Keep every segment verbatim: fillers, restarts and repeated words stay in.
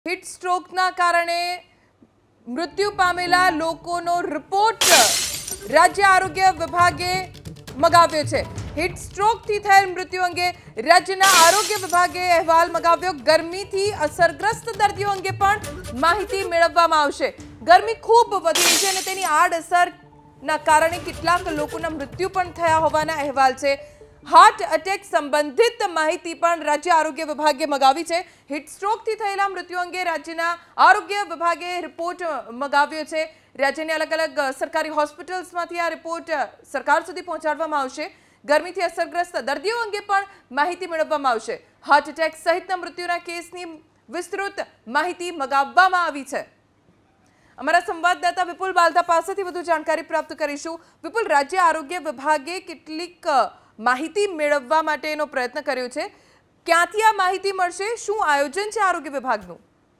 Heat स्ट्रोकना कारणे मृत्यु Pamela लोकोनो report राज्य आरोग्य विभागे मगाव्यो छे। हीट स्ट्रोक थी थયેલ मृत्यु अंगे राज्यना आरोग्य विभागे अहेवाल मगाव्यो। गरमी थी असरग्रस्त दर्दीओ अंगे पण माहिती मेळववामां आवशे। गरमी खूब वधी रही छे अने तेनी आडअसरना कारणे કેટલાક લોકોના મૃત્યુ પણ થયા હોવાના અહેવાલ છે। हार्ट अटेक संबंधित माहिती पण राज्य आरोग्य विभागे मगावी छे। हीट स्ट्रोक थी थયેલા मृत्यु अंगे राज्यना आरोग्य विभागे रिपोर्ट मगाव्यो छे। राज्यनी अलग अलग सरकारी होस्पिटल्समांथी आ रिपोर्ट सरकार सुधी पहोंचाडवामां आवशे। गरमीथी असरग्रस्त दर्दीओ अंगे पण माहिती मेळववामां आवशे। हार्ट अटेक सहितना मृत्युना केसनी विस्तृत माहिती मगाववामां आवी छे। अमरा संवाददाता विपुल बालदा पासेथी વધુ जानकारी प्राप्त करीशुं। विपुल, राज्य आरोग्य विभागे કેટલીક माहिती मेळववा माटेनो प्रयत्न कर्यो छे, क्यांथी आ माहिती मळशे? शुं आयोजन छे आरोग्य विभागनुं?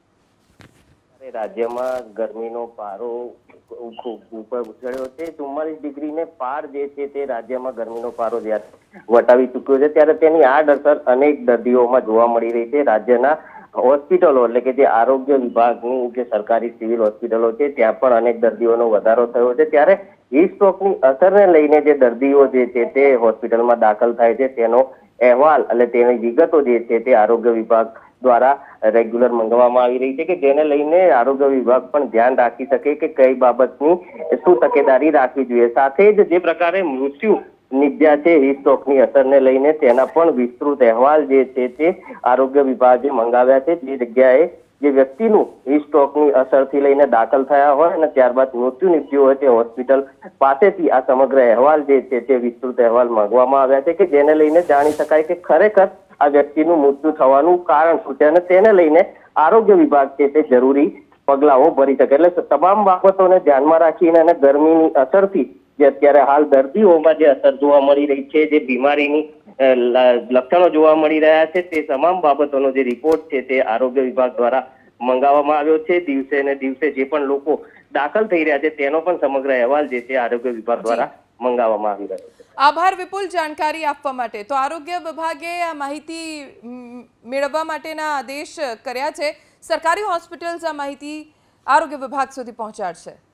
राज्यमां गरमीनो पारो खूब ऊपर चढ़्यो छे। चुम्मालीस डिग्री ने पार जे छे ते राज्यमां गरमीनो पारो ज्यारे वटावी चूक्यो छे त्यारे तेनी आडअसर अनेक दर्दीओमां जोवा मळी रही छे। राज्यना હોસ્પિટલો એટલે કે જે આરોગ્ય વિભાગની જે સરકારી સિવિલ હોસ્પિટલો છે ત્યાં પણ અનેક દર્દીઓનો વધારો થયો છે। ત્યારે હીટ સ્ટ્રોકની અસરને લઈને જે દર્દીઓ જે છે તે હોસ્પિટલમાં દાખલ થાય છે તેનો અહેવાલ એટલે તેની વિગતો જે છે તે આરોગ્ય વિભાગ દ્વારા રેગ્યુલર મંગાવવામાં આવી રહી છે કે જેને લઈને આરોગ્ય વિભાગ પણ ધ્યાન રાખી શકે કે કઈ બાબતની શું તકેદારી રાખવી જોઈએ। સાથે જ જે પ્રકારે મૃત્યુ નિપજ્યા છે હીટ સ્ટ્રોકની અસરને લઈને તેના પણ વિસ્તૃત અહેવાલ જે છે તે આરોગ્ય વિભાગે મંગાવ્યા છે। જે જગ્યાએ જે વ્યક્તિનું હીટ સ્ટ્રોકની અસરથી લઈને દાખલ થયા હોય અને ત્યારબાદ મૃત્યુ નિપજ્યું હોય તે હોસ્પિટલ પાસેથી આ સમગ્ર અહેવાલ જે છે તે વિસ્તૃત અહેવાલ માંગવામાં આવ્યા છે કે જેને લઈને જાણી શકાય કે ખરેખર આ વ્યક્તિનું મૃત્યુ થવાનું કારણ શું છે અને તેને લઈને આરોગ્ય વિભાગ છે તે જરૂરી પગલાઓ ભરી શકે। એટલે તમામ બાબતોને ધ્યાનમાં રાખીને અને ગરમીની અસરથી જે અત્યારે હાલ દર્દીઓમાં જે અસર જોવા મળી રહી છે, જે બીમારીની લક્ષણો જોવા મળી રહ્યા છે તે તમામ બાબતોનો જે રિપોર્ટ છે તે આરોગ્ય વિભાગ દ્વારા મંગાવવામાં આવ્યો છે। દિવસે ને દિવસે જે પણ લોકો દાખલ થઈ રહ્યા છે તેનો પણ સમગ્ર અહેવાલ જે છે આરોગ્ય વિભાગ દ્વારા મંગાવવામાં આવી રહ્યો છે। આભાર વિપુલ જાણકારી આપવા માટે। તો આરોગ્ય વિભાગે આ માહિતી મેળવવા માટેના આદેશ કર્યા છે। સરકારી હોસ્પિટલ્સ આ માહિતી આરોગ્ય વિભાગ સુધી પહોંચાડશે।